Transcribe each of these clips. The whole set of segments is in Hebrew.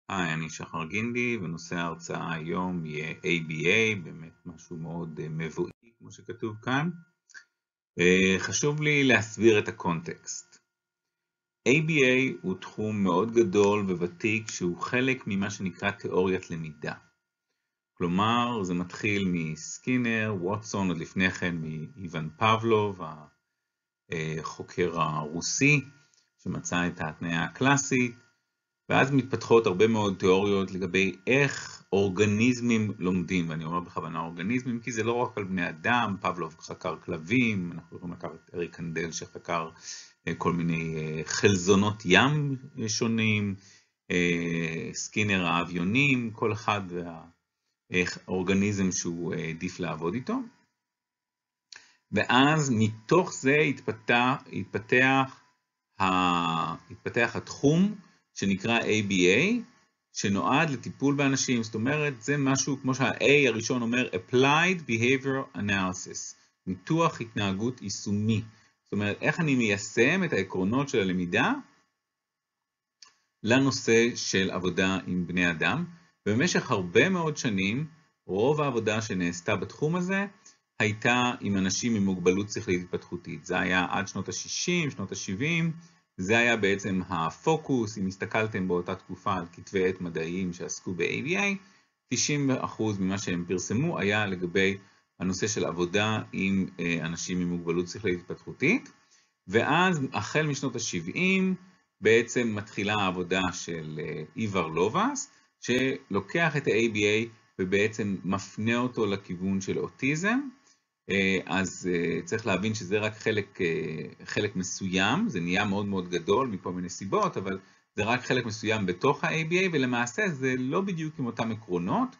היי, אני שחר גינדי, ונושא ההרצאה היום יהיה ABA, באמת משהו מאוד מבואי, כמו שכתוב כאן. חשוב לי להסביר את הקונטקסט. ABA הוא תחום מאוד גדול וותיק, שהוא חלק ממה שנקרא תיאוריית למידה. כלומר, זה מתחיל מסקינר, ווטסון, עוד לפני כן מאיוון פבלוב, החוקר הרוסי, שמצא את ההתניה הקלאסית, ואז מתפתחות הרבה מאוד תיאוריות לגבי איך אורגניזמים לומדים, ואני אומר בכוונה אורגניזמים, כי זה לא רק על בני אדם, פבלוב חקר כלבים, אנחנו יכולים לקחת את אריק קנדל שחקר כל מיני חלזונות ים שונים, סקינר האביונים, כל אחד והאורגניזם שהוא עדיף לעבוד איתו. ואז מתוך זה התפתח התחום, שנקרא ABA, שנועד לטיפול באנשים. זאת אומרת, זה משהו כמו שה-A הראשון אומר, Applied Behavior Analysis, ניתוח התנהגות יישומי. זאת אומרת, איך אני מיישם את העקרונות של הלמידה לנושא של עבודה עם בני אדם. ובמשך הרבה מאוד שנים, רוב העבודה שנעשתה בתחום הזה, הייתה עם אנשים עם מוגבלות שכלית התפתחותית. זה היה עד שנות ה-60, שנות ה-70, זה היה בעצם הפוקוס. אם הסתכלתם באותה תקופה על כתבי עת מדעיים שעסקו ב-ABA, 90% ממה שהם פרסמו היה לגבי הנושא של עבודה עם אנשים עם מוגבלות שכלית התפתחותית. ואז החל משנות ה-70 בעצם מתחילה העבודה של איבר לובס, שלוקח את ה-ABA ובעצם מפנה אותו לכיוון של אוטיזם. אז צריך להבין שזה רק חלק מסוים, זה נהיה מאוד מאוד גדול מכל מיני סיבות, אבל זה רק חלק מסוים בתוך ה-ABA, ולמעשה זה לא בדיוק עם אותם עקרונות,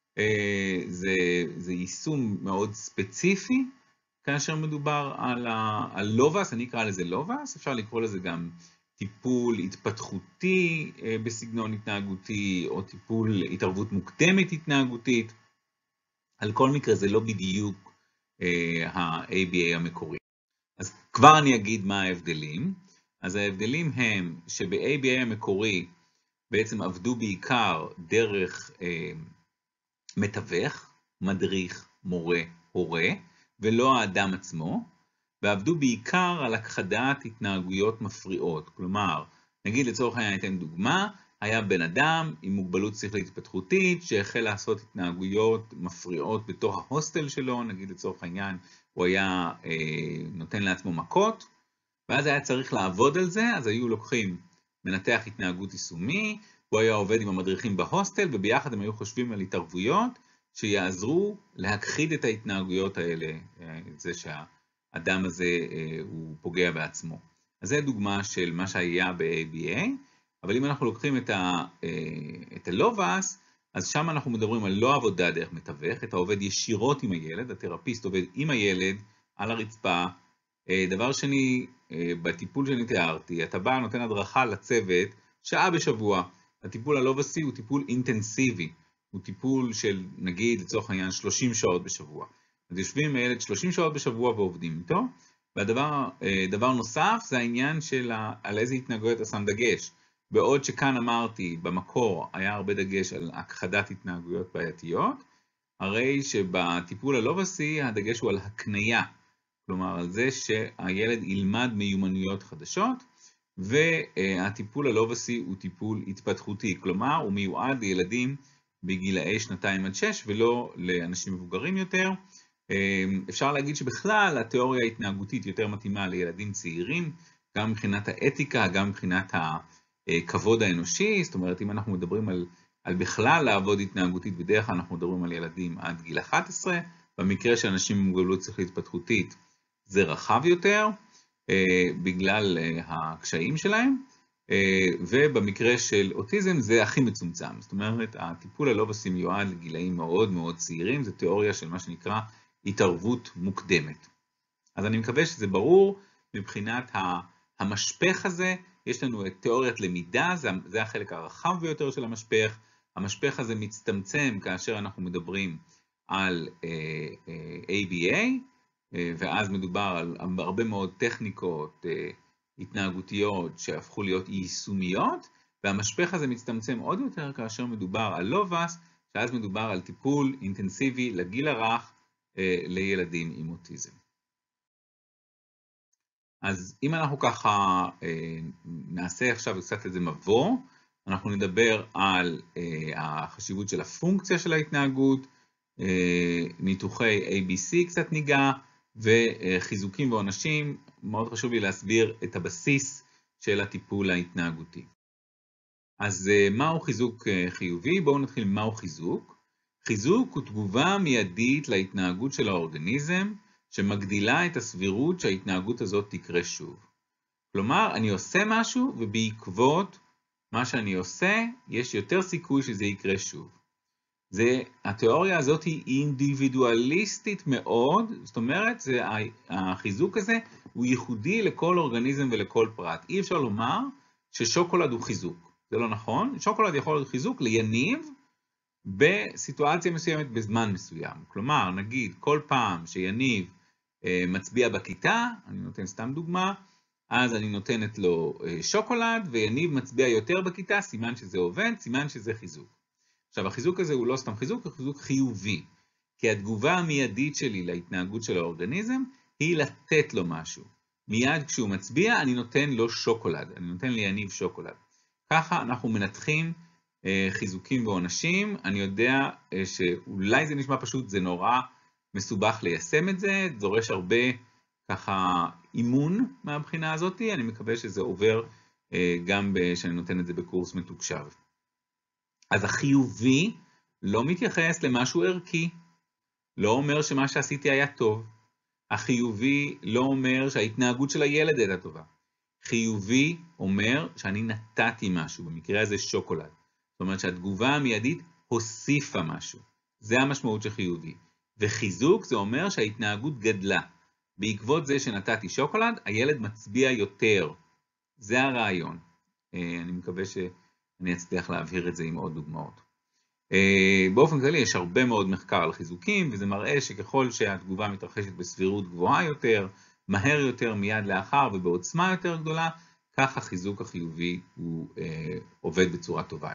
זה יישום מאוד ספציפי, כאשר מדובר על לובס, אני אקרא לזה לובס, אפשר לקרוא לזה גם טיפול התפתחותי בסגנון התנהגותי, או טיפול התערבות מוקדמת התנהגותית. על כל מקרה זה לא בדיוק ה-ABA המקורי. אז כבר אני אגיד מה ההבדלים. אז ההבדלים הם שב-ABA המקורי בעצם עבדו בעיקר דרך מתווך, מדריך, מורה, הורה, ולא האדם עצמו, ועבדו בעיקר על הכחדת התנהגויות מפריעות. כלומר, נגיד לצורך העניין ניתן דוגמה, היה בן אדם עם מוגבלות שכלית התפתחותית שהחל לעשות התנהגויות מפריעות בתוך ההוסטל שלו, נגיד לצורך העניין הוא היה נותן לעצמו מכות, ואז היה צריך לעבוד על זה, אז היו לוקחים מנתח התנהגות יישומי, הוא היה עובד עם המדריכים בהוסטל, וביחד הם היו חושבים על התערבויות שיעזרו להכחיד את ההתנהגויות האלה, זה שהאדם הזה הוא פוגע בעצמו. אז זה דוגמה של מה שהיה ב-ABA, אבל אם אנחנו לוקחים את הלובס, אז שם אנחנו מדברים על לא עבודה דרך מתווך, אתה עובד ישירות עם הילד, התרפיסט עובד עם הילד על הרצפה. דבר שני, בטיפול שאני תיארתי, אתה בא נותן הדרכה לצוות שעה בשבוע. הטיפול הלובסי הוא טיפול אינטנסיבי, הוא טיפול של נגיד לצורך העניין 30 שעות בשבוע. אז יושבים עם הילד 30 שעות בשבוע ועובדים איתו, והדבר נוסף זה העניין של על איזה התנהגויות אתה שם דגש. בעוד שכאן אמרתי, במקור היה הרבה דגש על הכחדת התנהגויות בעייתיות, הרי שבטיפול הלובסי הדגש הוא על הקנייה, כלומר על זה שהילד ילמד מיומנויות חדשות, והטיפול הלובסי הוא טיפול התפתחותי, כלומר הוא מיועד לילדים בגילאי 2 עד 6 ולא לאנשים מבוגרים יותר. אפשר להגיד שבכלל התיאוריה ההתנהגותית יותר מתאימה לילדים צעירים, גם מבחינת האתיקה, גם מבחינת הכבוד האנושי. זאת אומרת, אם אנחנו מדברים על בכלל לעבוד התנהגותית, בדרך כלל אנחנו מדברים על ילדים עד גיל 11, במקרה של אנשים עם מוגבלות שכלית התפתחותית זה רחב יותר, בגלל הקשיים שלהם, ובמקרה של אוטיזם זה הכי מצומצם. זאת אומרת, הטיפול הלובסי מיועד לגילאים מאוד מאוד צעירים, זה תיאוריה של מה שנקרא התערבות מוקדמת. אז אני מקווה שזה ברור. מבחינת המשפך הזה, יש לנו את תיאוריית למידה, זה החלק הרחב ביותר של המשפך. המשפך הזה מצטמצם כאשר אנחנו מדברים על ABA, ואז מדובר על הרבה מאוד טכניקות התנהגותיות שהפכו להיות יישומיות, והמשפך הזה מצטמצם עוד יותר כאשר מדובר על לובס, שאז מדובר על טיפול אינטנסיבי לגיל הרך לילדים עם אוטיזם. אז אם אנחנו ככה נעשה עכשיו קצת איזה מבוא, אנחנו נדבר על החשיבות של הפונקציה של ההתנהגות, ניתוחי ABC קצת ניגע, וחיזוקים ועונשים. מאוד חשוב לי להסביר את הבסיס של הטיפול ההתנהגותי. אז מהו חיזוק חיובי? בואו נתחיל מהו חיזוק. חיזוק הוא תגובה מיידית להתנהגות של האורגניזם, שמגדילה את הסבירות שההתנהגות הזאת תקרה שוב. כלומר, אני עושה משהו, ובעקבות מה שאני עושה, יש יותר סיכוי שזה יקרה שוב. התיאוריה הזאת היא אינדיבידואליסטית מאוד, זאת אומרת, החיזוק הזה הוא ייחודי לכל אורגניזם ולכל פרט. אי אפשר לומר ששוקולד הוא חיזוק. זה לא נכון. שוקולד יכול להיות חיזוק ליניב בסיטואציה מסוימת בזמן מסוים. כלומר, נגיד, כל פעם שיניב מצביע בכיתה, אני נותן סתם דוגמה, אז אני נותנת לו שוקולד, ויניב מצביע יותר בכיתה, סימן שזה עובד, סימן שזה חיזוק. עכשיו, החיזוק הזה הוא לא סתם חיזוק, הוא חיזוק חיובי. כי התגובה המיידית שלי להתנהגות של האורגניזם, היא לתת לו משהו. מיד כשהוא מצביע, אני נותן לו שוקולד, אני נותן ליניב שוקולד. ככה אנחנו מנתחים חיזוקים ועונשים. אני יודע שאולי זה נשמע פשוט, זה נורא מסובך ליישם את זה, דורש הרבה ככה אימון מהבחינה הזאת, אני מקווה שזה עובר גם שאני נותן את זה בקורס מתוקשב. אז החיובי לא מתייחס למשהו ערכי, לא אומר שמה שעשיתי היה טוב. החיובי לא אומר שההתנהגות של הילד הייתה טובה. חיובי אומר שאני נתתי משהו, במקרה הזה שוקולד. זאת אומרת שהתגובה המיידית הוסיפה משהו. זה המשמעות של חיובי. וחיזוק זה אומר שההתנהגות גדלה. בעקבות זה שנתתי שוקולד, הילד מצביע יותר. זה הרעיון. אני מקווה שאני אצליח להבהיר את זה עם עוד דוגמאות. באופן כללי יש הרבה מאוד מחקר על חיזוקים, וזה מראה שככל שהתגובה מתרחשת בסבירות גבוהה יותר, מהר יותר מיד לאחר ובעוצמה יותר גדולה, כך החיזוק החיובי הוא עובד בצורה טובה.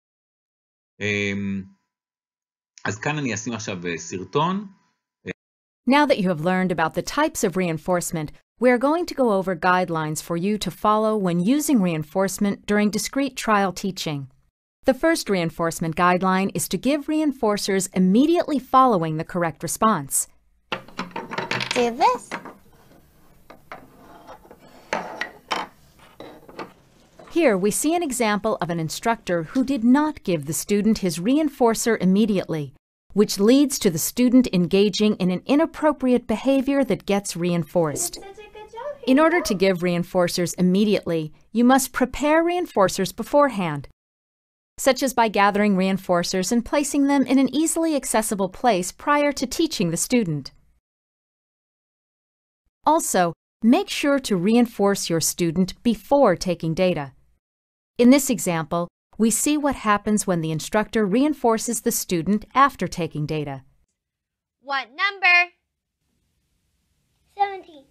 אז כאן אני אשים עכשיו סרטון. Now that you have learned about the types of reinforcement, we are going to go over guidelines for you to follow when using reinforcement during discrete trial teaching. The first reinforcement guideline is to give reinforcers immediately following the correct response. Do this. Here we see an example of an instructor who did not give the student his reinforcer immediately, which leads to the student engaging in an inappropriate behavior that gets reinforced. In order to give reinforcers immediately, you must prepare reinforcers beforehand, such as by gathering reinforcers and placing them in an easily accessible place prior to teaching the student. Also, make sure to reinforce your student before taking data. In this example, we see what happens when the instructor reinforces the student after taking data. What number? 17.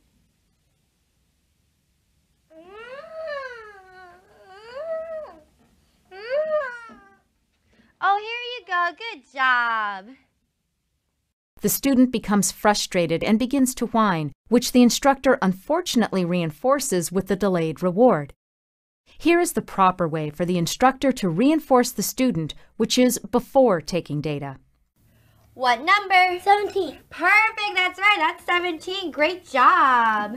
Oh, here you go. Good job. The student becomes frustrated and begins to whine, which the instructor unfortunately reinforces with the delayed reward. Here is the proper way for the instructor to reinforce the student, which is before taking data. What number? 17. Perfect, that's right, that's 17. Great job.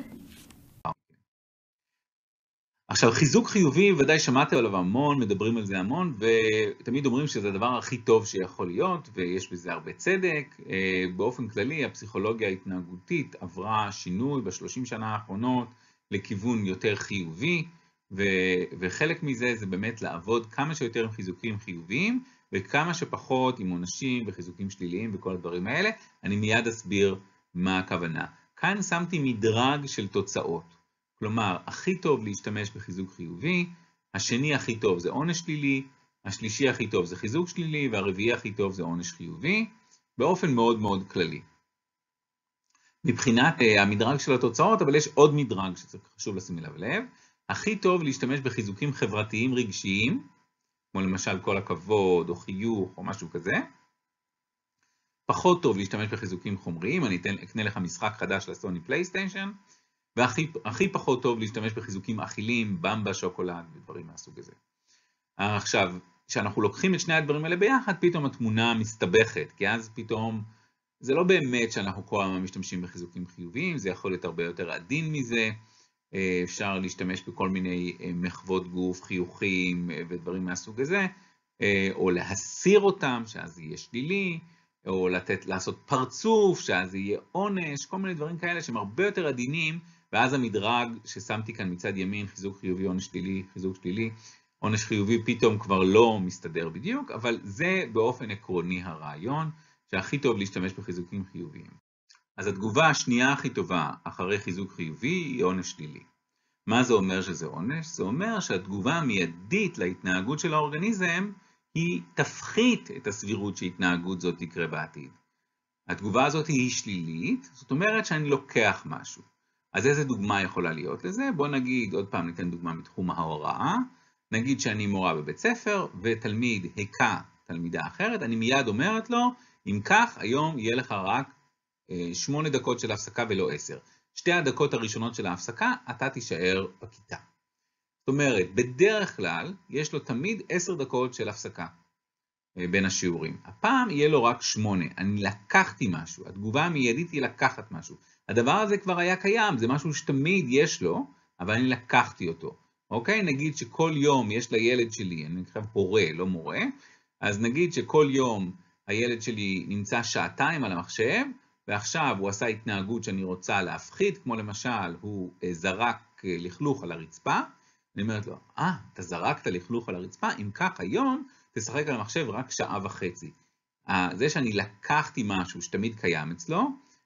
עכשיו, חיזוק חיובי, ודאי שמעתם עליו המון, מדברים על זה המון, ותמיד אומרים שזה הדבר הכי טוב שיכול להיות, ויש בזה הרבה צדק. באופן כללי, הפסיכולוגיה ההתנהגותית עברה שינוי ב30 שנה האחרונות לכיוון יותר חיובי, וחלק מזה זה באמת לעבוד כמה שיותר עם חיזוקים חיוביים, וכמה שפחות עם עונשים וחיזוקים שליליים וכל הדברים האלה. אני מיד אסביר מה הכוונה. כאן שמתי מדרג של תוצאות. כלומר, הכי טוב להשתמש בחיזוק חיובי, השני הכי טוב זה עונש שלילי, השלישי הכי טוב זה חיזוק שלילי, והרביעי הכי טוב זה עונש חיובי, באופן מאוד מאוד כללי. מבחינת המדרג של התוצאות, אבל יש עוד מדרג שחשוב לשים אליו לב, הכי טוב להשתמש בחיזוקים חברתיים רגשיים, כמו למשל כל הכבוד, או חיוך, או משהו כזה. פחות טוב להשתמש בחיזוקים חומריים, אני אקנה לך משחק חדש לסוני פלייסטיישן, והכי פחות טוב להשתמש בחיזוקים אכילים, במבה, שוקולד ודברים מהסוג הזה. עכשיו, כשאנחנו לוקחים את שני הדברים האלה ביחד, פתאום התמונה מסתבכת, כי אז פתאום זה לא באמת שאנחנו כל הזמן משתמשים בחיזוקים חיוביים, זה יכול להיות הרבה יותר עדין מזה, אפשר להשתמש בכל מיני מחוות גוף, חיוכים ודברים מהסוג הזה, או להסיר אותם, שאז יהיה שלילי, או לעשות פרצוף, שאז יהיה עונש, כל מיני דברים כאלה שהם הרבה יותר עדינים, ואז המדרג ששמתי כאן מצד ימין, חיזוק חיובי, עונש שלילי, חיזוק שלילי, עונש חיובי פתאום כבר לא מסתדר בדיוק, אבל זה באופן עקרוני הרעיון, שהכי טוב להשתמש בחיזוקים חיוביים. אז התגובה השנייה הכי טובה אחרי חיזוק חיובי היא עונש שלילי. מה זה אומר שזה עונש? זה אומר שהתגובה המיידית להתנהגות של האורגניזם היא תפחית את הסבירות שהתנהגות זאת תקרה בעתיד. התגובה הזאת היא שלילית, זאת אומרת שאני לוקח משהו. אז איזה דוגמה יכולה להיות לזה? בוא נגיד, עוד פעם ניתן דוגמה מתחום ההוראה. נגיד שאני מורה בבית ספר ותלמיד הכה תלמידה אחרת, אני מיד אומרת לו, אם כך, היום יהיה לך רק 8 דקות של הפסקה ולא 10. 2 הדקות הראשונות של ההפסקה, אתה תישאר בכיתה. זאת אומרת, בדרך כלל, יש לו תמיד 10 דקות של הפסקה בין השיעורים. הפעם יהיה לו רק 8. אני לקחתי משהו. התגובה המיידית היא לקחת משהו. הדבר הזה כבר היה קיים, זה משהו שתמיד יש לו, אבל אני לקחתי אותו. אוקיי? נגיד שכל יום יש לילד שלי, אני חושב הורה, לא מורה, אז נגיד שכל יום הילד שלי נמצא 2 שעות על המחשב, ועכשיו הוא עשה התנהגות שאני רוצה להפחית, כמו למשל, הוא זרק לכלוך על הרצפה, אני אומרת לו, אתה זרקת לכלוך על הרצפה, אם כך היום תשחק על המחשב רק 1.5 שעות. זה שאני לקחתי משהו שתמיד קיים אצלו,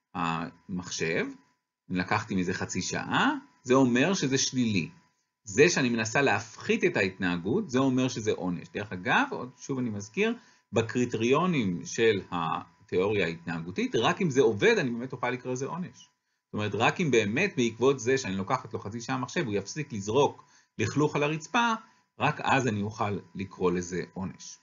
המחשב, אני לקחתי מזה חצי שעה, זה אומר שזה שלילי. זה שאני מנסה להפחית את ההתנהגות, זה אומר שזה עונש. דרך אגב, שוב אני מזכיר, בקריטריונים של התיאוריה ההתנהגותית, רק אם זה עובד, אני באמת אוכל לקרוא לזה עונש. זאת אומרת, רק אם באמת בעקבות זה שאני לוקחת לו חצי שעה מחשב, הוא יפסיק לזרוק לכלוך על הרצפה, רק אז אני אוכל לקרוא לזה עונש.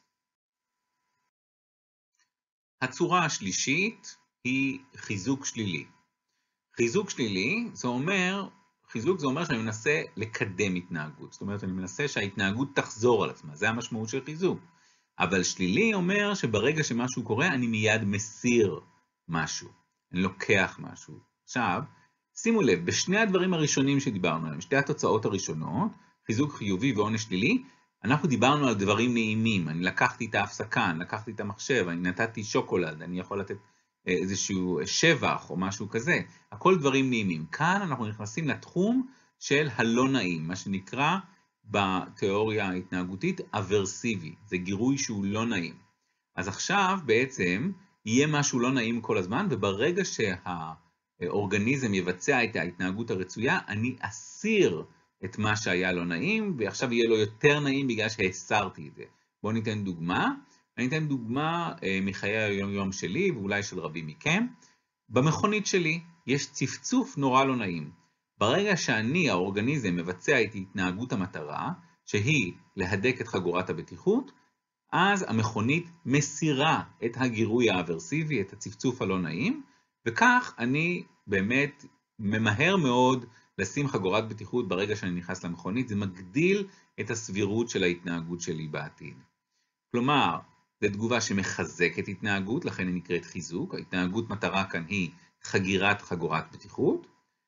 הצורה השלישית היא חיזוק שלילי. חיזוק שלילי, חיזוק זה אומר שאני מנסה לקדם התנהגות. זאת אומרת, אני מנסה שההתנהגות תחזור על עצמה. זה המשמעות של חיזוק. אבל שלילי אומר שברגע שמשהו קורה, אני מיד מסיר משהו. אני לוקח משהו. עכשיו, שימו לב, בשני הדברים הראשונים שדיברנו עליהם, שתי התוצאות הראשונות, חיזוק חיובי ועונש שלילי, אנחנו דיברנו על דברים נעימים. אני לקחתי את ההפסקה, אני לקחתי את המחשב, אני נתתי שוקולד, אני יכול לתת איזשהו שבח או משהו כזה. הכל דברים נעימים. כאן אנחנו נכנסים לתחום של הלא נעים, מה שנקרא בתיאוריה ההתנהגותית אברסיבי. זה גירוי שהוא לא נעים. אז עכשיו בעצם יהיה משהו לא נעים כל הזמן, וברגע שהאורגניזם יבצע את ההתנהגות הרצויה, אני אסיר את מה שהיה לא נעים, ועכשיו יהיה לו יותר נעים בגלל שהסרתי את זה. בואו ניתן דוגמה. אני אתן דוגמה מחיי היום-יום שלי, ואולי של רבים מכם. במכונית שלי יש צפצוף נורא לא נעים. ברגע שאני, האורגניזם, מבצע את התנהגות המטרה, שהיא להדק את חגורת הבטיחות, אז המכונית מסירה את הגירוי האברסיבי, את הצפצוף הלא נעים, וכך אני באמת ממהר מאוד לשים חגורת בטיחות ברגע שאני נכנס למכונית. זה מגדיל את הסבירות של ההתנהגות שלי בעתיד. כלומר, זו תגובה שמחזקת התנהגות, לכן היא נקראת חיזוק. ההתנהגות מטרה כאן היא חגירת חגורת בטיחות,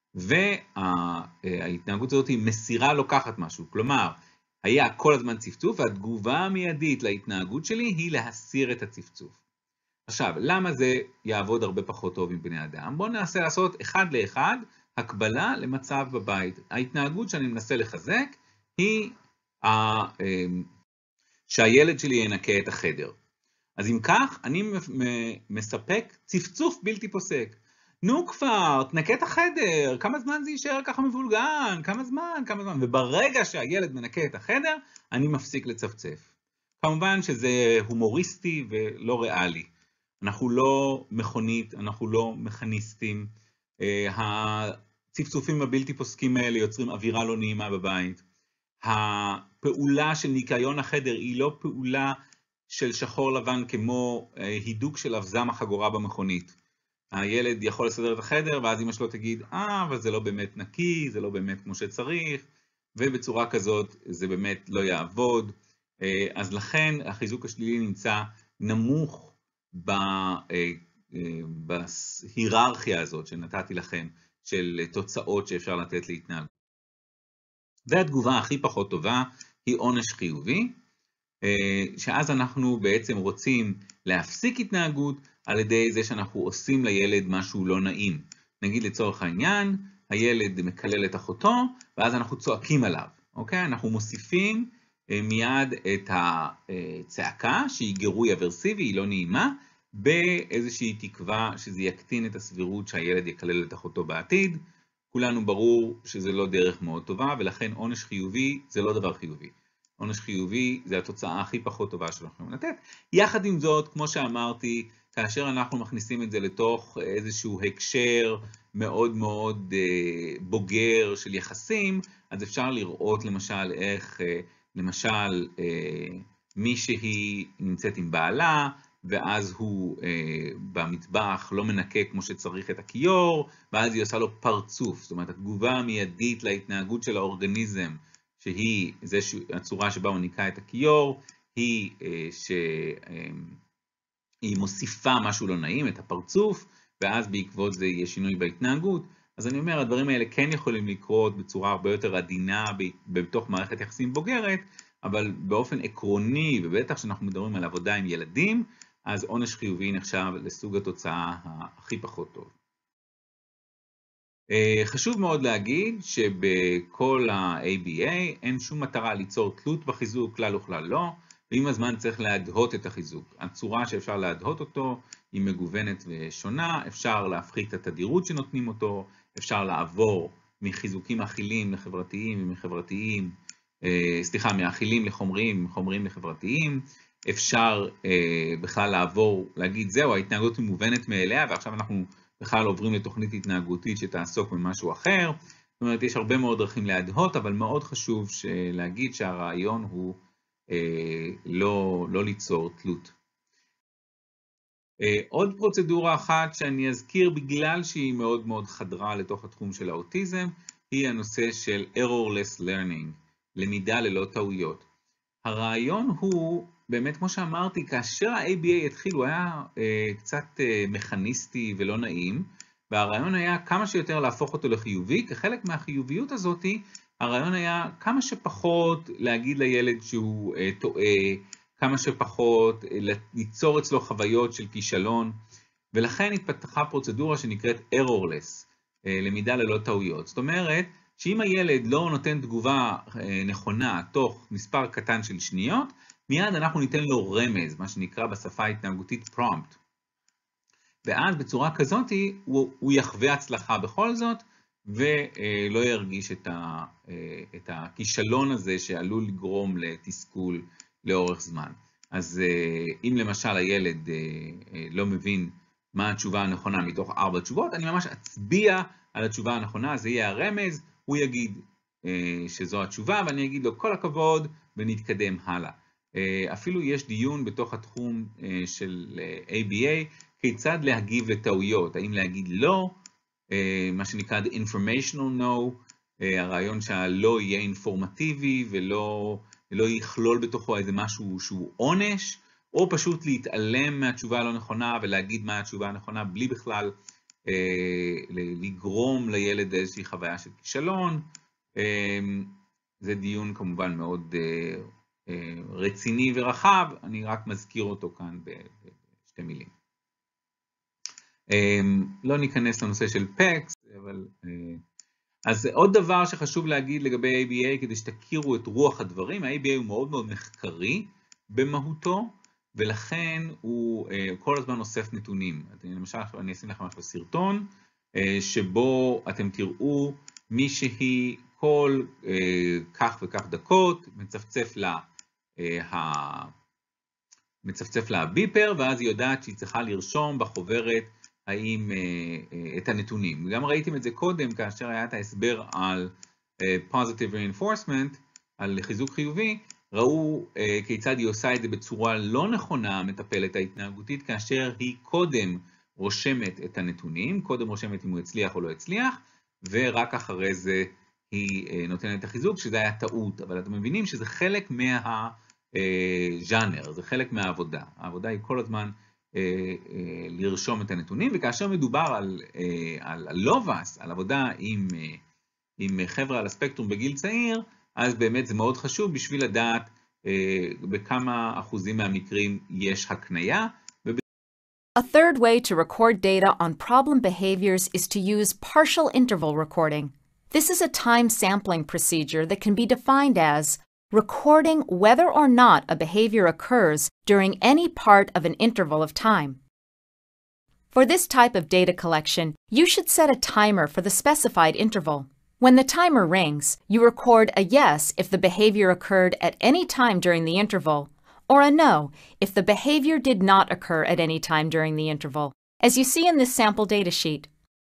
וההתנהגות הזאת היא מסירה לוקחת משהו. כלומר, היה כל הזמן צפצוף, והתגובה המיידית להתנהגות שלי היא להסיר את הצפצוף. עכשיו, למה זה יעבוד הרבה פחות טוב עם בני אדם? בואו ננסה לעשות אחד לאחד הקבלה למצב בבית. ההתנהגות שאני מנסה לחזק היא שהילד שלי ינקה את החדר. אז אם כך, אני מספק צפצוף בלתי פוסק. נו כבר, תנקה את החדר, כמה זמן זה יישאר ככה מבולגן, כמה זמן, וברגע שהילד מנקה את החדר, אני מפסיק לצפצף. כמובן שזה הומוריסטי ולא ריאלי. אנחנו לא מכונית, אנחנו לא מכניסטים. הצפצופים הבלתי פוסקים האלה יוצרים אווירה לא נעימה בבית. הפעולה של ניקיון החדר היא לא פעולה של שחור לבן כמו הידוק של אבזם החגורה במכונית. הילד יכול לסדר את החדר, ואז אמא שלו תגיד, אבל זה לא באמת נקי, זה לא באמת כמו שצריך, ובצורה כזאת זה באמת לא יעבוד. אז לכן החיזוק השלילי נמצא נמוך בהיררכיה הזאת שנתתי לכם, של תוצאות שאפשר לתת להתנהגות. והתגובה הכי פחות טובה היא עונש חיובי, שאז אנחנו בעצם רוצים להפסיק התנהגות על ידי זה שאנחנו עושים לילד משהו לא נעים. נגיד לצורך העניין, הילד מקלל את אחותו, ואז אנחנו צועקים עליו, אוקיי? אנחנו מוסיפים מיד את הצעקה, שהיא גירוי אברסיבי, היא לא נעימה, באיזושהי תקווה שזה יקטין את הסבירות שהילד יקלל את אחותו בעתיד. כולנו ברור שזה לא דרך מאוד טובה, ולכן עונש חיובי זה לא דבר חיובי. עונש חיובי זה התוצאה הכי פחות טובה שאנחנו יכולים לתת. יחד עם זאת, כמו שאמרתי, כאשר אנחנו מכניסים את זה לתוך איזשהו הקשר מאוד מאוד בוגר של יחסים, אז אפשר לראות למשל איך, למשל, מישהי נמצאת עם בעלה, ואז הוא במטבח לא מנקה כמו שצריך את הכיור, ואז היא עושה לו פרצוף. זאת אומרת, התגובה המיידית להתנהגות של האורגניזם, שהיא הצורה שבה הוא ניקה את הכיור, היא שהיא מוסיפה משהו לא נעים, את הפרצוף, ואז בעקבות זה יש שינוי בהתנהגות. אז אני אומר, הדברים האלה כן יכולים לקרות בצורה הרבה יותר עדינה בתוך מערכת יחסים בוגרת, אבל באופן עקרוני, ובטח שאנחנו מדברים על עבודה עם ילדים, אז עונש חיובי נחשב לסוג התוצאה הכי פחות טוב. חשוב מאוד להגיד שבכל ה-ABA אין שום מטרה ליצור תלות בחיזוק, כלל וכלל לא, ועם הזמן צריך להדהות את החיזוק. הצורה שאפשר להדהות אותו היא מגוונת ושונה, אפשר להפחית את התדירות שנותנים אותו, אפשר לעבור מחיזוקים אכילים לחברתיים ומחברתיים, מאכילים לחומריים, מחומריים לחברתיים, אפשר בכלל לעבור, להגיד זהו, ההתנהגות היא מובנת מאליה, ועכשיו אנחנו בכלל עוברים לתוכנית התנהגותית שתעסוק במשהו אחר. זאת אומרת, יש הרבה מאוד דרכים להדהות, אבל מאוד חשוב להגיד שהרעיון הוא לא ליצור תלות. עוד פרוצדורה אחת שאני אזכיר בגלל שהיא מאוד מאוד חדרה לתוך התחום של האוטיזם, היא הנושא של errorless learning, למידה ללא טעויות. הרעיון הוא, באמת כמו שאמרתי, כאשר ה-ABA התחיל, הוא היה קצת מכניסטי ולא נעים, והרעיון היה כמה שיותר להפוך אותו לחיובי. כחלק מהחיוביות הזאת, הרעיון היה כמה שפחות להגיד לילד שהוא טועה, כמה שפחות ליצור אצלו חוויות של כישלון, ולכן התפתחה פרוצדורה שנקראת errorless, למידה ללא טעויות. זאת אומרת, שאם הילד לא נותן תגובה נכונה תוך מספר קטן של שניות, מיד אנחנו ניתן לו רמז, מה שנקרא בשפה ההתנהגותית prompt. ואז בצורה כזאת הוא יחווה הצלחה בכל זאת, ולא ירגיש את הכישלון הזה שעלול לגרום לתסכול לאורך זמן. אז אם למשל הילד לא מבין מה התשובה הנכונה מתוך 4 תשובות, אני ממש אצביע על התשובה הנכונה, זה יהיה הרמז, הוא יגיד שזו התשובה, ואני אגיד לו כל הכבוד ונתקדם הלאה. אפילו יש דיון בתוך התחום של ABA, כיצד להגיב לטעויות, האם להגיד לא, מה שנקרא the informational no, הרעיון שהלא יהיה אינפורמטיבי ולא יכלול בתוכו איזה משהו שהוא עונש, או פשוט להתעלם מהתשובה הלא נכונה ולהגיד מה התשובה הנכונה בלי בכלל לגרום לילד איזושהי חוויה של כישלון. זה דיון כמובן מאוד רציני ורחב, אני רק מזכיר אותו כאן בשתי מילים. לא ניכנס לנושא של PECS, אבל אז עוד דבר שחשוב להגיד לגבי ABA כדי שתכירו את רוח הדברים, ה-ABA הוא מאוד מאוד מחקרי במהותו, ולכן הוא כל הזמן אוסף נתונים. למשל, אני אשים לכם עכשיו סרטון, שבו אתם תראו מישהי כל כך וכך דקות, מצפצף לה ביפר, ואז היא יודעת שהיא צריכה לרשום בחוברת את הנתונים. גם ראיתם את זה קודם, כאשר היה את ההסבר על positive reinforcement, על חיזוק חיובי, ראו כיצד היא עושה את זה בצורה לא נכונה, המטפלת ההתנהגותית, כאשר היא קודם רושמת את הנתונים, קודם רושמת אם הוא הצליח או לא הצליח, ורק אחרי זה היא נותנת את החיזוק, שזה היה טעות, אבל אתם מבינים שזה חלק מהז'אנר, זה חלק מהעבודה. העבודה היא כל הזמן לרשום את הנתונים, וכאשר מדובר על לובס, על עבודה עם חבר'ה על הספקטרום בגיל צעיר, אז באמת זה מאוד חשוב בשביל לדעת בכמה אחוזים מהמקרים יש הקניה. A third way to record data on problem behaviors is to use partial interval recording. This is a time sampling procedure that can be defined as recording whether or not a behavior occurs during any part of an interval of time. For this type of data collection, you should set a timer for the specified interval. When the timer rings, you record a yes if the behavior occurred at any time during the interval, or a no if the behavior did not occur at any time during the interval, as you see in this sample data sheet.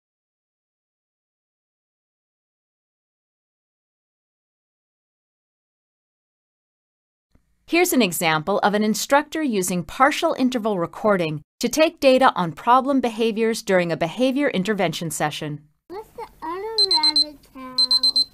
Here's an example of an instructor using partial interval recording to take data on problem behaviors during a behavior intervention session. What's the other rabbit's house?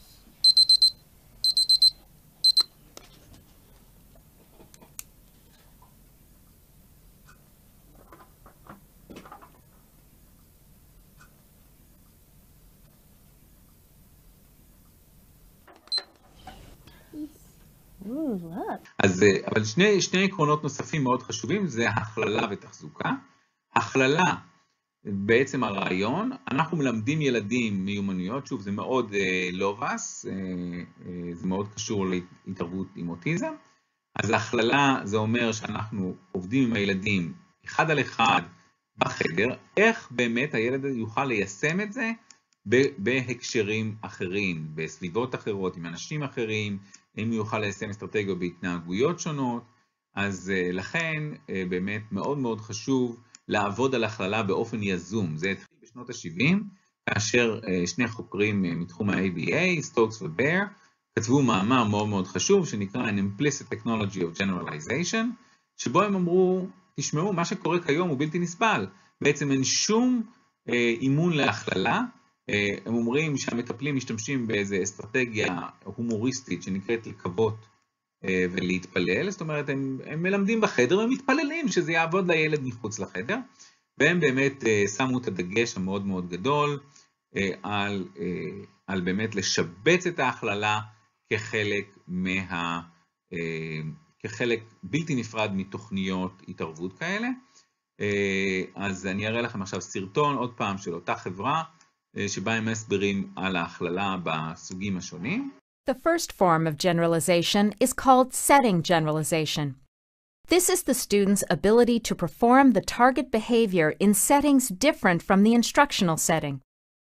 Ooh, look. אבל שני עקרונות נוספים מאוד חשובים, זה הכללה ותחזוקה. הכללה, בעצם הרעיון, אנחנו מלמדים ילדים מיומנויות, שוב זה מאוד לובס, זה מאוד קשור להתערבות עם אוטיזם, אז הכללה זה אומר שאנחנו עובדים עם הילדים אחד על אחד בחדר, איך באמת הילד יוכל ליישם את זה בהקשרים אחרים, בסביבות אחרות, עם אנשים אחרים, אם הוא יוכל ליישם אסטרטגיות בהתנהגויות שונות, אז לכן באמת מאוד מאוד חשוב לעבוד על הכללה באופן יזום. זה התחיל בשנות ה-70, כאשר שני חוקרים מתחום ה-ABA, סטוקס ובייר, כתבו מאמר מאוד מאוד חשוב, שנקרא An Implicit Technology of Generalization, שבו הם אמרו, תשמעו, מה שקורה כיום הוא בלתי נסבל, בעצם אין שום אימון להכללה, הם אומרים שהמטפלים משתמשים באיזו אסטרטגיה הומוריסטית שנקראת לקוות ולהתפלל, זאת אומרת הם מלמדים בחדר ומתפללים שזה יעבוד לילד מחוץ לחדר, והם באמת שמו את הדגש המאוד מאוד גדול על באמת לשבץ את ההכללה כחלק בלתי נפרד מתוכניות התערבות כאלה. אז אני אראה לכם עכשיו סרטון עוד פעם של אותה חברה, שבה הם מסברים על ההכללה בסוגים השונים. The first form of generalization is called setting generalization. This is the student's ability to perform the target behavior in settings different from the instructional setting.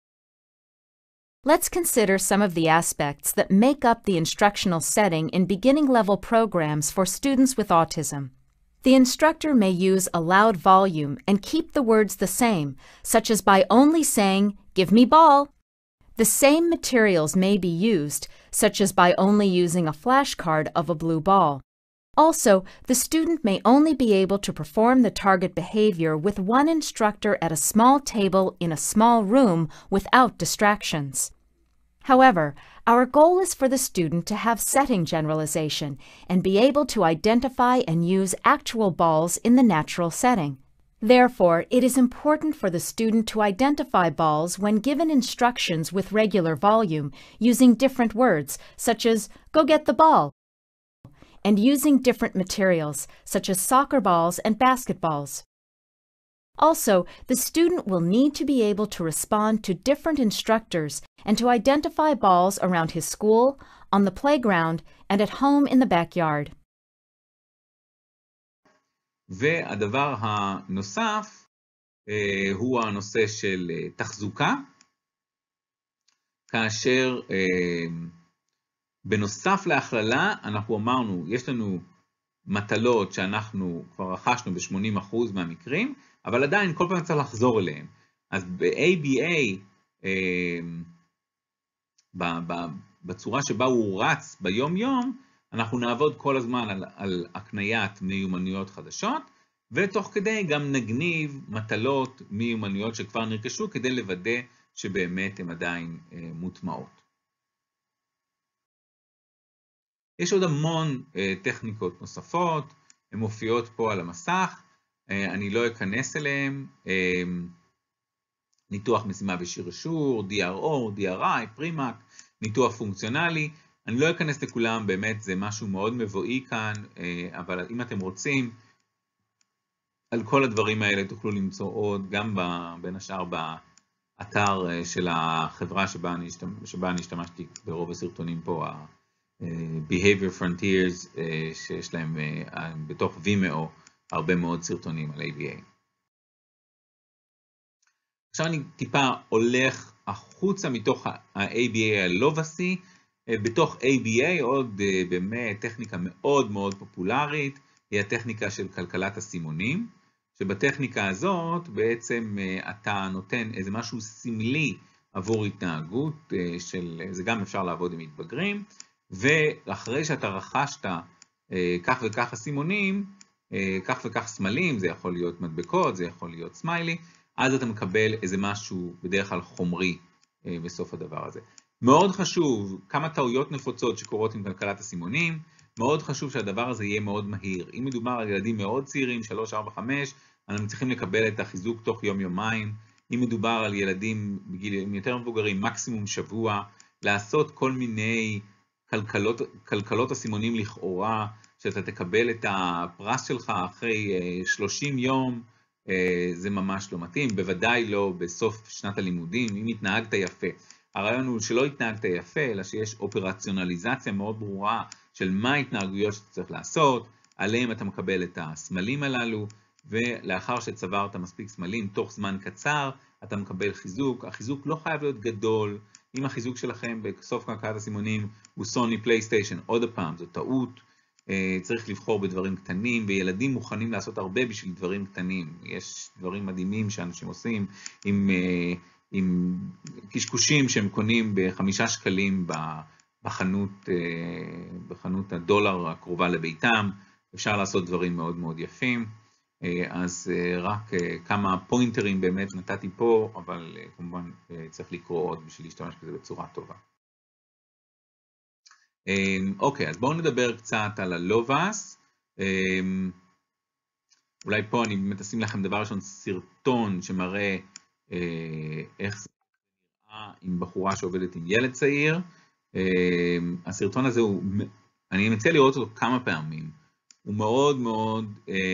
Let's consider some of the aspects that make up the instructional setting in beginning-level programs for students with autism. The instructor may use a loud volume and keep the words the same, such as by only saying, "Give me ball." The same materials may be used, such as by only using a flashcard of a blue ball. Also, the student may only be able to perform the target behavior with one instructor at a small table in a small room without distractions. However, our goal is for the student to have setting generalization and be able to identify and use actual balls in the natural setting. Therefore, it is important for the student to identify balls when given instructions with regular volume, using different words, such as, "Go get the ball," and using different materials, such as soccer balls and basketballs. Also, the student will need to be able to respond to different instructors and to identify balls around his school, on the playground, and at home in the backyard. והדבר הנוסף הוא הנושא של תחזוקה, כאשר בנוסף להכללה אנחנו אמרנו, יש לנו מטלות שאנחנו כבר רכשנו ב-80% מהמקרים, אבל עדיין כל פעם צריך לחזור אליהם. אז ב-ABA, בצורה שבה הוא רץ ביום-יום, אנחנו נעבוד כל הזמן על הקניית מיומנויות חדשות, ותוך כדי גם נגניב מטלות מיומנויות שכבר נרכשו, כדי לוודא שבאמת הן עדיין מוטמעות. יש עוד המון טכניקות נוספות, הן מופיעות פה על המסך, אני לא אכנס אליהן, ניתוח משימה ושרשור, DRO, DRI, פרימק, ניתוח פונקציונלי, אני לא אכנס לכולם, באמת זה משהו מאוד מבואי כאן, אבל אם אתם רוצים, על כל הדברים האלה תוכלו למצוא עוד, גם בין השאר באתר של החברה שבה אני השתמשתי ברוב הסרטונים פה, Behavior Frontiers, שיש להם בתוך Vimeo הרבה מאוד סרטונים על ABA. עכשיו אני טיפה הולך החוצה מתוך ה-ABA הלא וסי, בתוך ABA עוד באמת טכניקה מאוד מאוד פופולרית, היא הטכניקה של כלכלת הסימונים, שבטכניקה הזאת בעצם אתה נותן איזה משהו סמלי עבור התנהגות, זה גם אפשר לעבוד עם מתבגרים, ואחרי שאתה רכשת כך וכך הסימונים, כך וכך סמלים, זה יכול להיות מדבקות, זה יכול להיות סמיילי, אז אתה מקבל איזה משהו בדרך כלל חומרי בסוף הדבר הזה. מאוד חשוב, כמה טעויות נפוצות שקורות עם כלכלת הסימונים, מאוד חשוב שהדבר הזה יהיה מאוד מהיר. אם מדובר על ילדים מאוד צעירים, 3, 4, 5, אנחנו צריכים לקבל את החיזוק תוך יום-יומיים. אם מדובר על ילדים בגילים יותר מבוגרים, מקסימום שבוע, לעשות כל מיני כלכלות הסימונים לכאורה, שאתה תקבל את הפרס שלך אחרי 30 יום, זה ממש לא מתאים, בוודאי לא בסוף שנת הלימודים, אם התנהגת יפה. הרעיון הוא שלא התנהגת יפה, אלא שיש אופרציונליזציה מאוד ברורה של מה ההתנהגויות שאתה צריך לעשות, עליהם אתה מקבל את הסמלים הללו, ולאחר שצברת מספיק סמלים, תוך זמן קצר, אתה מקבל חיזוק. החיזוק לא חייב להיות גדול, אם החיזוק שלכם בסוף כלכלת הסימונים הוא סוני פלייסטיישן, עוד הפעם, זו טעות, צריך לבחור בדברים קטנים, וילדים מוכנים לעשות הרבה בשביל דברים קטנים. יש דברים מדהימים שאנשים עושים עם קשקושים שהם קונים ב5 שקלים בחנות הדולר הקרובה לביתם, אפשר לעשות דברים מאוד מאוד יפים. אז רק כמה פוינטרים באמת נתתי פה, אבל כמובן צריך לקרוא עוד בשביל להשתמש בזה בצורה טובה. אוקיי, אז בואו נדבר קצת על הלובס. אולי פה אני באמת אשים לכם דבר ראשון סרטון שמראה איך זה נראה עם בחורה שעובדת עם ילד צעיר. הסרטון הזה אני מציע לראות אותו כמה פעמים. הוא מאוד מאוד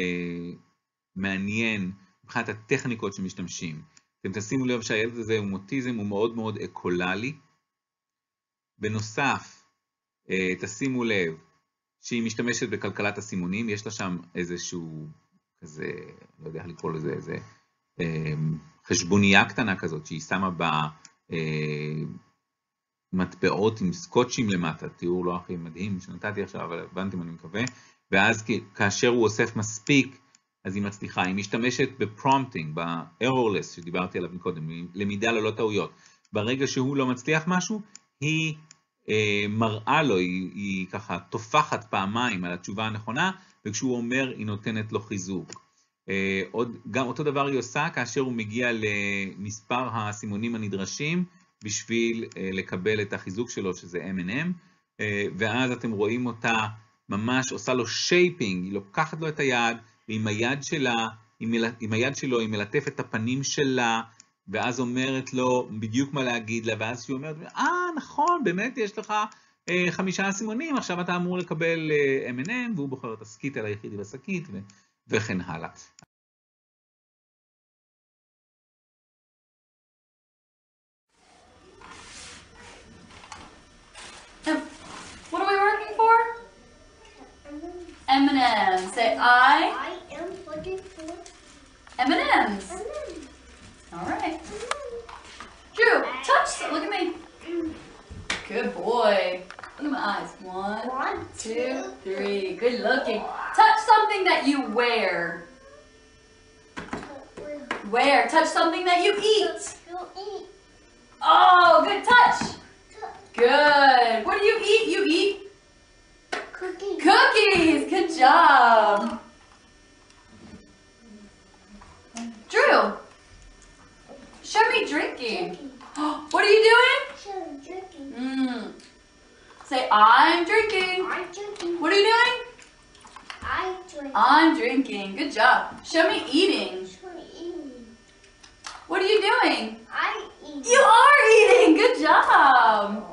מעניין מבחינת הטכניקות שמשתמשים. אתם תשימו לב שהילד הזה הוא אוטיזם, הוא מאוד מאוד אקוללי. בנוסף, תשימו לב שהיא משתמשת בכלכלת הסימונים, יש לה שם איזשהו, כזה, לא יודע איך לקרוא לזה, איזה חשבונייה קטנה כזאת, שהיא שמה במטבעות עם סקוטשים למטה, תיאור לא הכי מדהים שנתתי עכשיו, אבל הבנתם אני מקווה, ואז כאשר הוא אוסף מספיק, אז היא מצליחה, היא משתמשת בפרומפטינג, ב-errorless שדיברתי עליו מקודם, למידה ללא טעויות. ברגע שהוא לא מצליח משהו, היא מראה לו, היא ככה תופחת פעמיים על התשובה הנכונה, וכשהוא אומר, היא נותנת לו חיזוק. גם אותו דבר היא עושה, כאשר הוא מגיע למספר הסימונים הנדרשים, בשביל לקבל את החיזוק שלו, שזה M&M, ואז אתם רואים אותה ממש עושה לו שייפינג, היא לוקחת לו את היד, ועם היד שלה, עם היד שלו היא מלטפת את הפנים שלה, ואז אומרת לו בדיוק מה להגיד לה, ואז היא אומרת, נכון, באמת יש לך 5 סימונים, עכשיו אתה אמור לקבל M&M, והוא בוחר את הסקית על היחידי בסקית, וכן הלאה. What are we working for? M&M's. Say I am looking for M&M's. M&M's. All right. Drew, touch. Look at me. Good boy. Look at my eyes. 1, 2, 3. Good looking. Touch something that you wear. Where? Touch something that you eat. You eat. Oh, good touch. Good. What do you eat? You eat Cookies. cookies. Good job. Drew, show me drinking. What are you doing? Show me drinking. Say, I'm drinking. I'm drinking. What are you doing? I drink. I'm drinking. Good job. Show me eating. Show me eating. What are you doing? I eat. You are eating. Good job.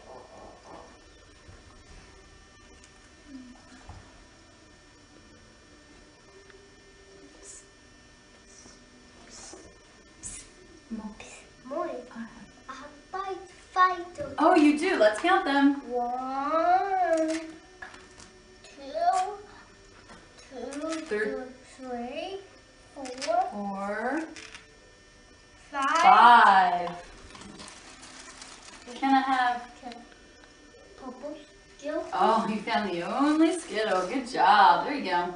More. Fight. Oh, you do. Let's count them. 1, 2, 3, 4, 4, 5. 5. Can I have? Purple Skittle. Oh, you found the only Skittle. Good job. There you go.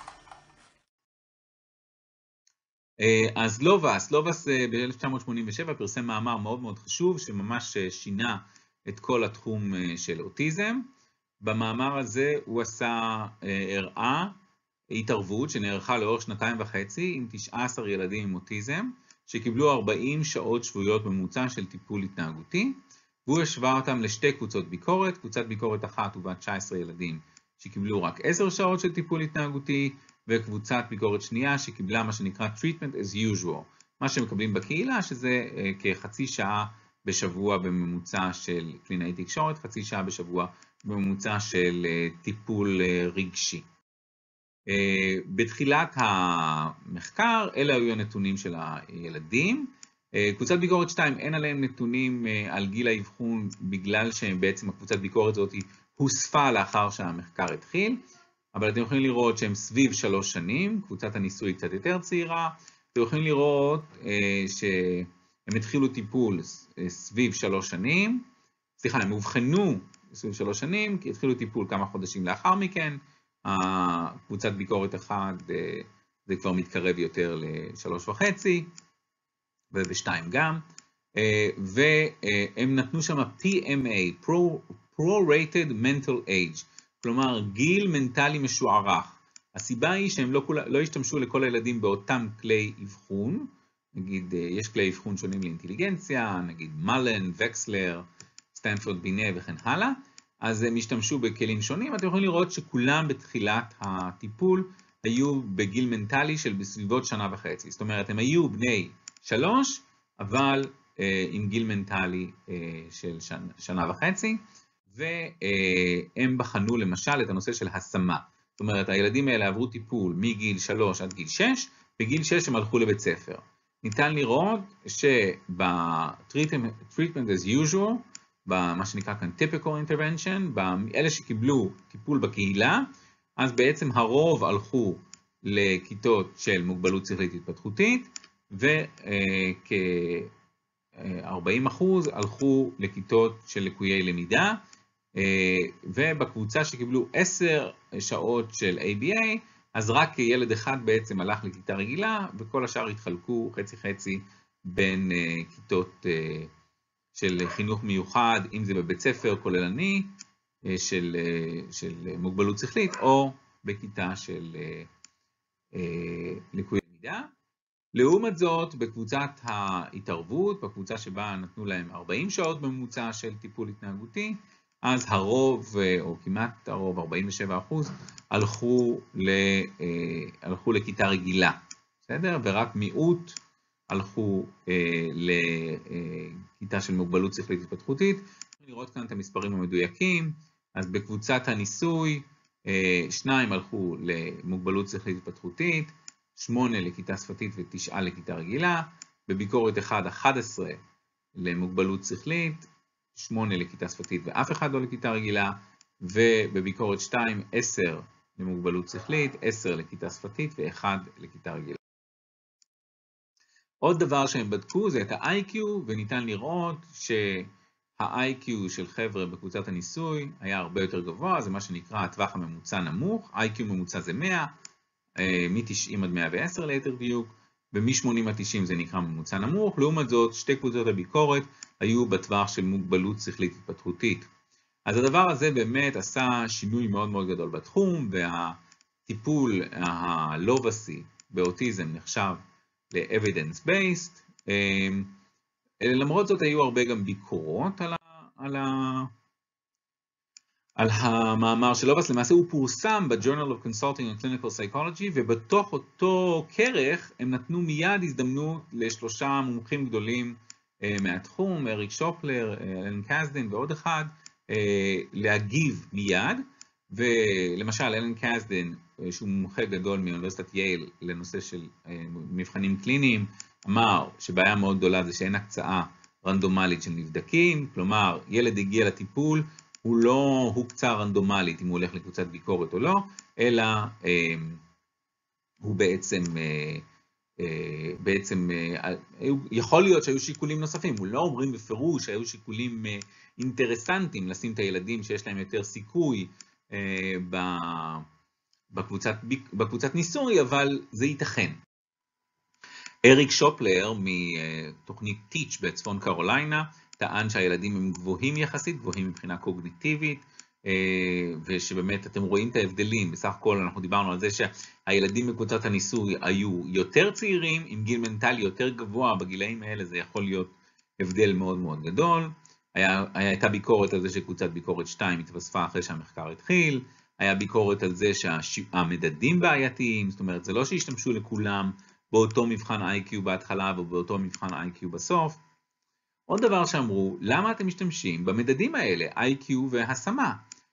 אז לובס ב-1987 פרסם מאמר מאוד מאוד חשוב, שממש שינה את כל התחום של אוטיזם. במאמר הזה הוא הראה התערבות שנערכה לאורך 2.5 עם 19 ילדים עם אוטיזם, שקיבלו 40 שעות שבועיות ממוצע של טיפול התנהגותי, והוא השווה אותם לשתי קבוצות ביקורת, קבוצת ביקורת אחת ובה 19 ילדים שקיבלו רק 10 שעות של טיפול התנהגותי, וקבוצת ביקורת שנייה שקיבלה מה שנקרא treatment as usual, מה שמקבלים בקהילה, שזה כחצי שעה בשבוע בממוצע של קלינאי תקשורת, חצי שעה בשבוע בממוצע של טיפול רגשי. בתחילת המחקר, אלה היו הנתונים של הילדים. קבוצת ביקורת 2, אין עליהם נתונים על גיל האבחון, בגלל שבעצם הקבוצת ביקורת הזאת הוספה לאחר שהמחקר התחיל, אבל אתם יכולים לראות שהם סביב 3 שנים, קבוצת הניסוי קצת יותר צעירה, אתם יכולים לראות שהם התחילו טיפול סביב 3 שנים, סליחה, הם אובחנו סביב 3 שנים, כי התחילו טיפול כמה חודשים לאחר מכן, קבוצת ביקורת 1 זה כבר מתקרב יותר ל3.5, וב2 גם, והם נתנו שם PMA, Prorated Mental Age, כלומר גיל מנטלי משוערך. הסיבה היא שהם לא השתמשו לכל הילדים באותם כלי אבחון, נגיד יש כלי אבחון שונים לאינטליגנציה, נגיד מלן, וקסלר, סטנפורד בינה וכן הלאה, אז הם השתמשו בכלים שונים. אתם יכולים לראות שכולם בתחילת הטיפול היו בגיל מנטלי של בסביבות 1.5 שנה. זאת אומרת, הם היו בני 3, אבל עם גיל מנטלי של 1.5 שנה, והם בחנו למשל את הנושא של השמה. זאת אומרת, הילדים האלה עברו טיפול מגיל 3 עד גיל 6, בגיל 6 הם הלכו לבית ספר. ניתן לראות שב-treatment as usual, במה שנקרא כאן typical intervention, באלה שקיבלו טיפול בקהילה, אז בעצם הרוב הלכו לכיתות של מוגבלות שכלית התפתחותית, וכ-40% הלכו לכיתות של לקויי למידה, ובקבוצה שקיבלו 10 שעות של ABA, אז רק ילד אחד בעצם הלך לכיתה רגילה, וכל השאר התחלקו חצי-חצי בין כיתות של חינוך מיוחד, אם זה בבית ספר כוללני של מוגבלות שכלית, או בכיתה של לקויי למידה. לעומת זאת, בקבוצת ההתערבות, בקבוצה שבה נתנו להם 40 שעות בממוצע של טיפול התנהגותי, אז הרוב, או כמעט הרוב, 47%, הלכו לכיתה רגילה, בסדר? ורק מיעוט הלכו לכיתה של מוגבלות שכלית התפתחותית. לראות כאן את המספרים המדויקים, אז בקבוצת הניסוי, 2 הלכו למוגבלות שכלית התפתחותית, 8 לכיתה שפתית ו9 לכיתה רגילה, בביקורת 1, 11 למוגבלות שכלית, 8 לכיתה שפתית ואף אחד לא לכיתה רגילה, ובביקורת 2, 10 למוגבלות שכלית, 10 לכיתה שפתית ו1 לכיתה רגילה. עוד דבר שהם בדקו זה את ה-IQ, וניתן לראות שה-IQ של חבר'ה בקבוצת הניסוי היה הרבה יותר גבוה, זה מה שנקרא הטווח הממוצע נמוך, IQ ממוצע זה 100, מ-90 עד 110 ליתר דיוק, ומ-80 עד 90 זה נקרא ממוצע נמוך. לעומת זאת, שתי קבוצות הביקורת היו בטווח של מוגבלות שכלית התפתחותית. אז הדבר הזה באמת עשה שינוי מאוד מאוד גדול בתחום, והטיפול הלובסי באוטיזם נחשב ל-evidence based. למרות זאת היו הרבה גם ביקורות על המאמר של לובס. למעשה הוא פורסם ב-Journal of Consulting on Clinical Psychology, ובתוך אותו כרך הם נתנו מיד הזדמנות לשלושה מומחים גדולים מהתחום, אריק שופלר, אלן קזדין ועוד אחד, להגיב מיד. ולמשל אלן קזדין, שהוא מומחה גדול מאוניברסיטת יייל לנושא של מבחנים קליניים, אמר שבעיה מאוד גדולה זה שאין הקצאה רנדומלית של נבדקים, כלומר ילד הגיע לטיפול, הוא לא הוקצה רנדומלית אם הוא הולך לקבוצת ביקורת או לא, אלא הוא בעצם יכול להיות שהיו שיקולים נוספים, הוא לא אומרים בפירוש שהיו שיקולים אינטרסנטיים לשים את הילדים שיש להם יותר סיכוי בקבוצת ניסוי, אבל זה ייתכן. אריק שופלר מתוכנית Teach בצפון קרוליינה, טען שהילדים הם גבוהים יחסית, גבוהים מבחינה קוגניטיבית, ושבאמת אתם רואים את ההבדלים. בסך הכל אנחנו דיברנו על זה שהילדים בקבוצת הניסוי היו יותר צעירים, עם גיל מנטלי יותר גבוה, בגילאים האלה זה יכול להיות הבדל מאוד מאוד גדול. הייתה ביקורת על זה שקבוצת ביקורת 2 התווספה אחרי שהמחקר התחיל, היה ביקורת על זה שהמדדים בעייתיים, זאת אומרת זה לא שהשתמשו לכולם באותו מבחן IQ בהתחלה ובאותו מבחן IQ בסוף. עוד דבר שאמרו, למה אתם משתמשים במדדים האלה, IQ והשמה?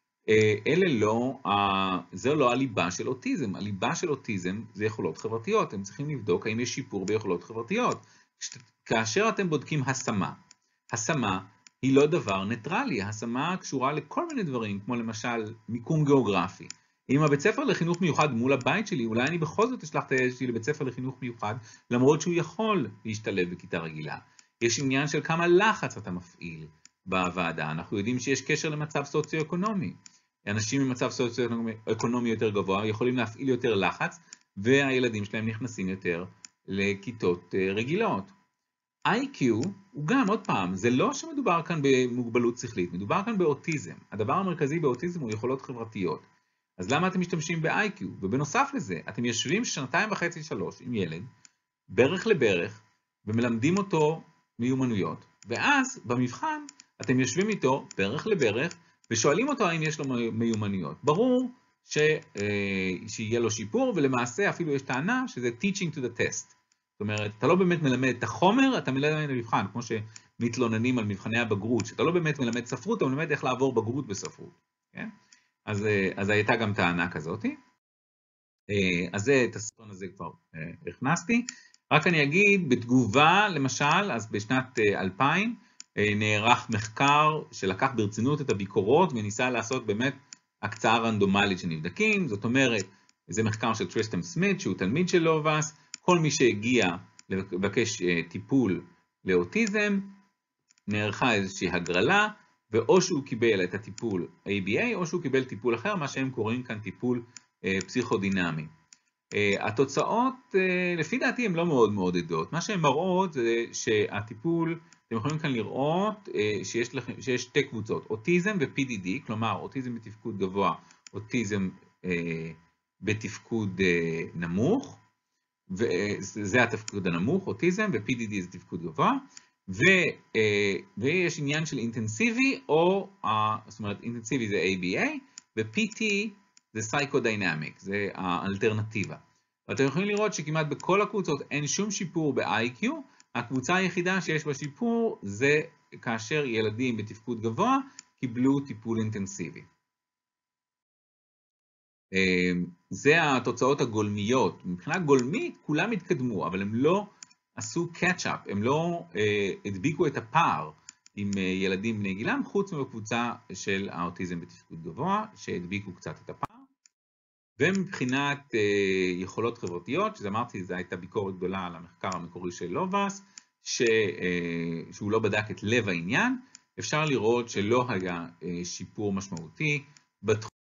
זה לא הליבה של אוטיזם. הליבה של אוטיזם זה יכולות חברתיות. הם צריכים לבדוק האם יש שיפור ביכולות חברתיות. כאשר אתם בודקים השמה היא לא דבר ניטרלי. השמה קשורה לכל מיני דברים, כמו למשל מיקום גיאוגרפי. אם הבית ספר לחינוך מיוחד מול הבית שלי, אולי אני בכל זאת אשלח את הילד שלי לבית ספר לחינוך מיוחד, למרות שהוא יכול להשתלב בכיתה רגילה. יש עניין של כמה לחץ אתה מפעיל בוועדה. אנחנו יודעים שיש קשר למצב סוציו-אקונומי. אנשים ממצב סוציו-אקונומי יותר גבוה יכולים להפעיל יותר לחץ, והילדים שלהם נכנסים יותר לכיתות רגילות. IQ הוא גם, עוד פעם, זה לא שמדובר כאן במוגבלות שכלית, מדובר כאן באוטיזם. הדבר המרכזי באוטיזם הוא יכולות חברתיות. אז למה אתם משתמשים ב-IQ? ובנוסף לזה, אתם יושבים 2.5-3 עם ילד, ברך לברך, ומלמדים אותו מיומנויות, ואז במבחן אתם יושבים איתו ברך לברך, ושואלים אותו האם יש לו מיומנויות. ברור שיהיה לו שיפור, ולמעשה אפילו יש טענה שזה teaching to the test. זאת אומרת, אתה לא באמת מלמד את החומר, אתה מלמד את המבחן, כמו שמתלוננים על מבחני הבגרות, שאתה לא באמת מלמד ספרות, אתה מלמד איך לעבור בגרות בספרות. כן? אז הייתה גם טענה כזאת. אז את הסרטון הזה כבר הכנסתי. רק אני אגיד, בתגובה, למשל, אז בשנת 2000, נערך מחקר שלקח ברצינות את הביקורות, וניסה לעשות באמת הקצאה רנדומלית של נבדקים. זאת אומרת, זה מחקר של טריסטם סמית, שהוא תלמיד של לובס, כל מי שהגיע לבקש טיפול לאוטיזם, נערכה איזושהי הגרלה, ואו שהוא קיבל את הטיפול ABA, או שהוא קיבל טיפול אחר, מה שהם קוראים כאן טיפול פסיכודינמי. התוצאות, לפי דעתי, הן לא מאוד מעודדות. מה שהן מראות זה שהטיפול, אתם יכולים כאן לראות שיש שתי קבוצות, אוטיזם ו-PDD, כלומר אוטיזם בתפקוד גבוה, אוטיזם בתפקוד נמוך, וזה התפקוד הנמוך, אוטיזם, ו-PDD זה תפקוד גבוה, ויש עניין של אינטנסיבי, זאת אומרת אינטנסיבי זה ABA, ו-PT זה סייקודיינמיק, זה האלטרנטיבה. ואתם יכולים לראות שכמעט בכל הקבוצות אין שום שיפור ב-IQ, הקבוצה היחידה שיש בה שיפור זה כאשר ילדים בתפקוד גבוה קיבלו טיפול אינטנסיבי. זה התוצאות הגולמיות. מבחינה גולמית כולם התקדמו, אבל הם לא עשו קאצ'אפ, הם לא הדביקו את הפער עם ילדים בני גילם, חוץ מבקבוצה של האוטיזם בתפקוד גבוה, שהדביקו קצת את הפער. ומבחינת יכולות חברתיות, שזה אמרתי, זו הייתה ביקורת גדולה על המחקר המקורי של לובס, שהוא לא בדק את לב העניין, אפשר לראות שלא היה שיפור משמעותי בתחום.